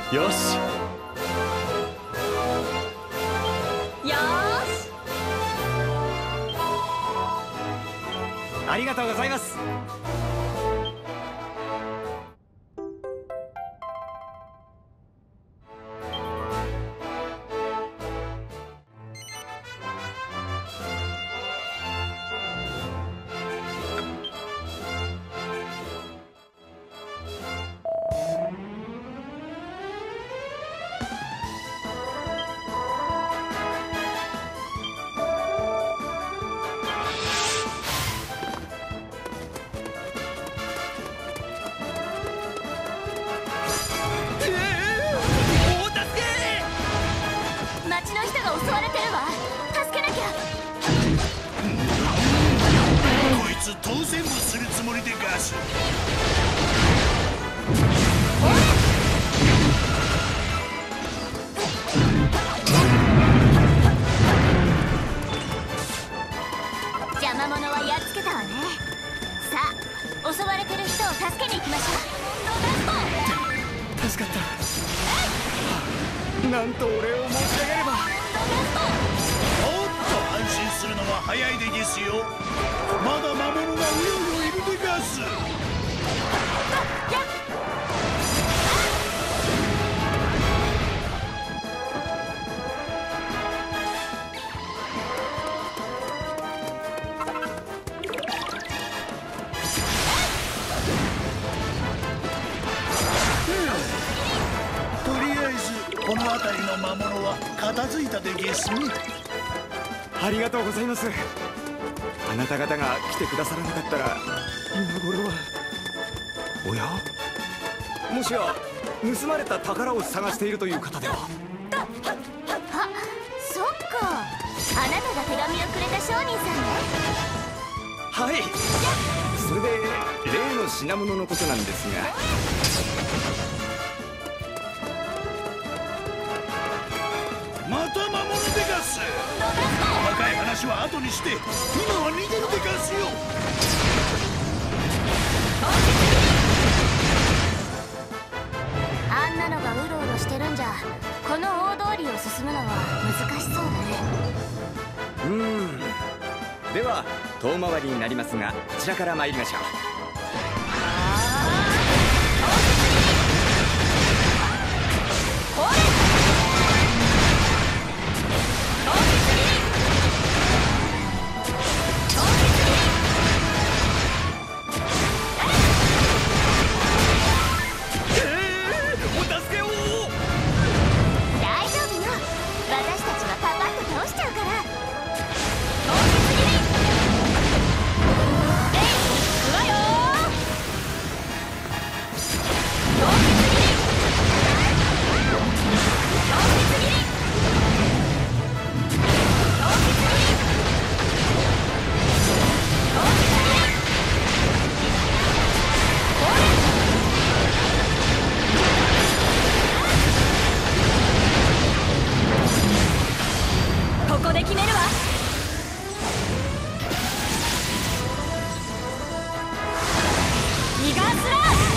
よし。 よーし。 ありがとうございます。 町の人が襲われてるわ。助けなきゃ。 こいつ当選もするつもりでガス。 邪魔者はやっつけたわね。さあ、襲われてる人を助けに行きましょう。 助かった。なんとお礼を申し上げれば。 おっと、安心するのは早いでゲスよ。まだ魔物がうようよいるでガス。とりあえずこの辺りの魔物は片付いたでゲスね。 ありがとうございます。あなた方が来てくださらなかったら今頃は。おや、もしや盗まれた宝を探しているという方では。 あ、そっか。あなたが手紙をくれた商人さんね。 はい。それで例の品物のことなんですが。 また魔物でガス。細かい話は後にして今は逃げるでガスよ。 あんなのがうろうろしてるんじゃ、この大通りを進むのは難しそうね。 では遠回りになりますが、こちらから参りましょう。 ここで決めるわ。イガースラー。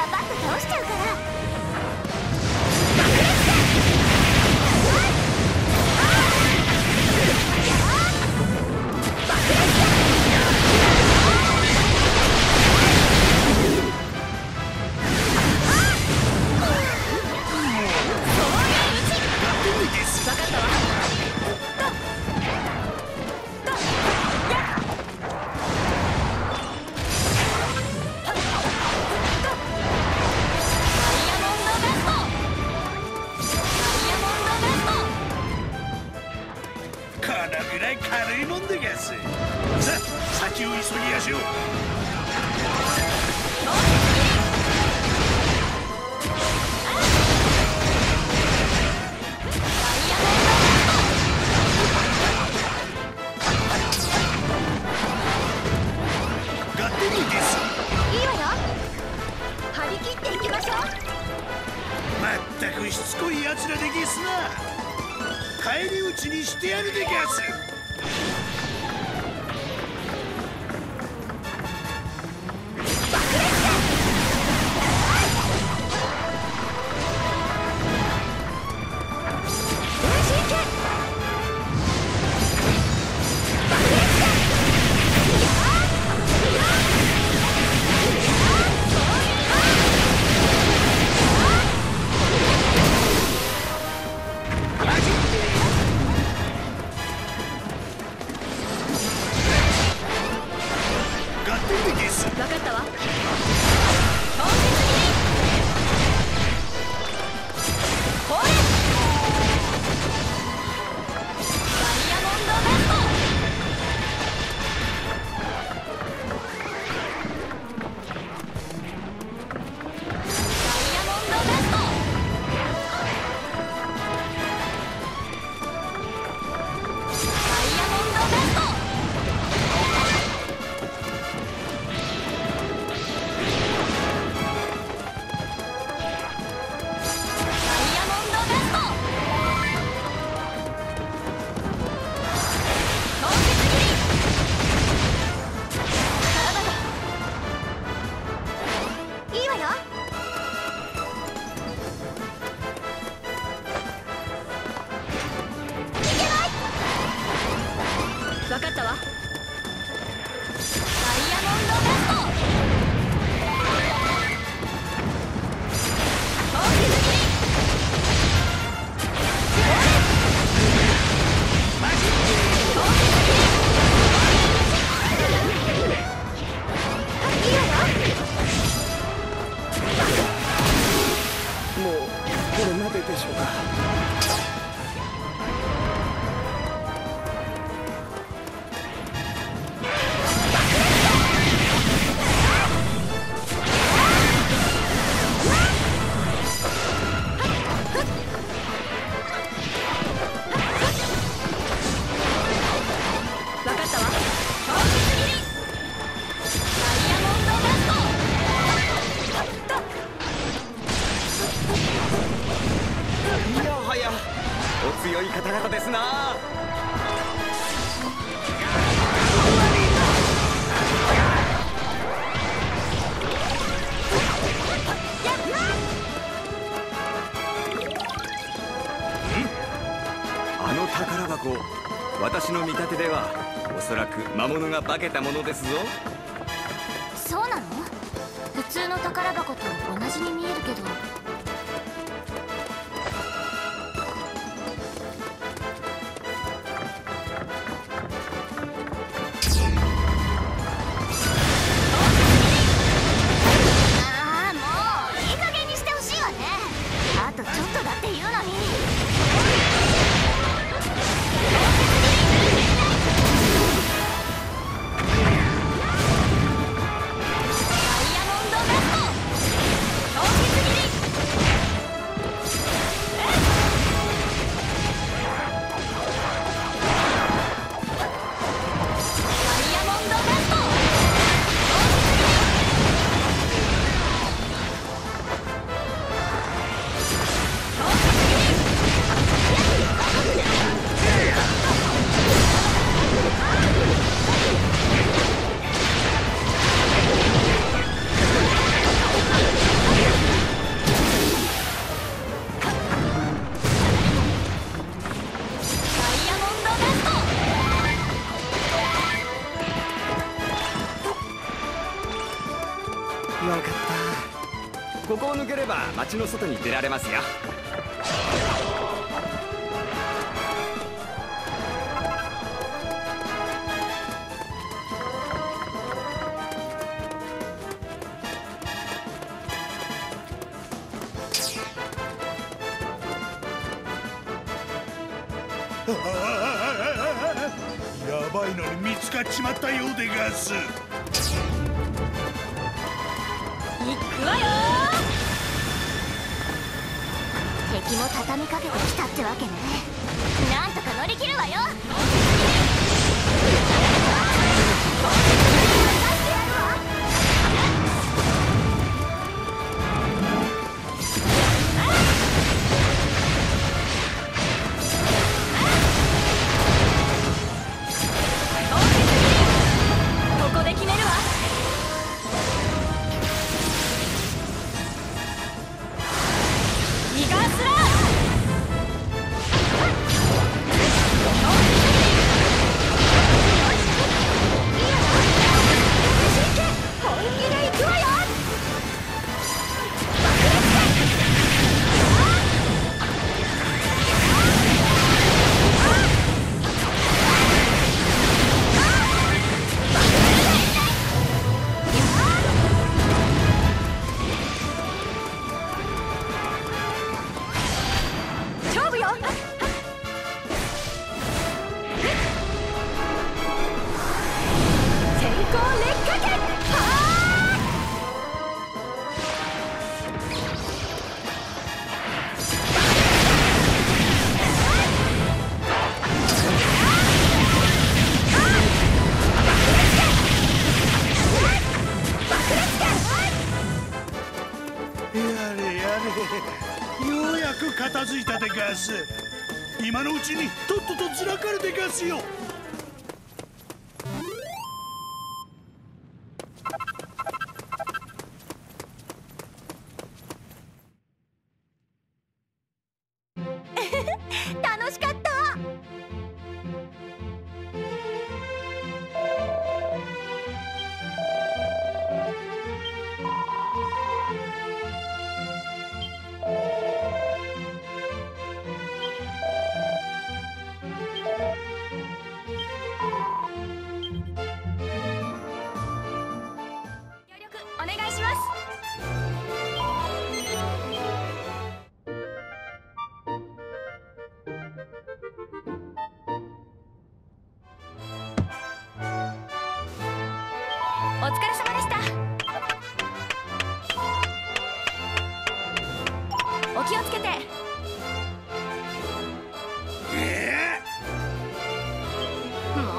パパッと倒しちゃうから。 軽いもんでゲス。さあ先を急ぎやしょう。ガッテリーです。 いいわよ。張り切っていきましょう。 まったくしつこいやつらでゲスな。返り討ちにしてやるでゲス。 分かったわ。分かったわ。ダイヤモンドダスト。凍結切り。マジック凍結切り。いいわよ。 もうこれまででしょうか。お強い方々ですな。あの宝箱、私の見立てではおそらく魔物が化けたものですぞ。 そうなの？普通の宝箱と同じに見えるけど。 ここを抜ければ町の外に出られますよ。 やばいのに見つかっちまったようでガス。 行くわよ。敵も畳みかけてきたってわけね。なんとか乗り切るわよ。ここで決めるわ。イガースラー。本気で行くわよ。勝負よ。先行劣化圏。 やれやれ、ようやく片付いたでガス。今のうちにとっととずらかるでガスよ。 楽しかった。協力お願いします。お疲れ様でした。お気をつけて。もう。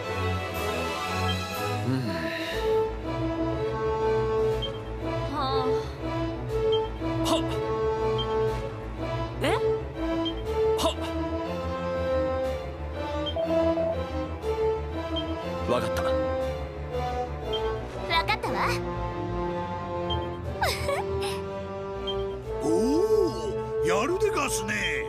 ははっあ。え？ はっ、わかった。 わかったわ。 おお、やるでガスね。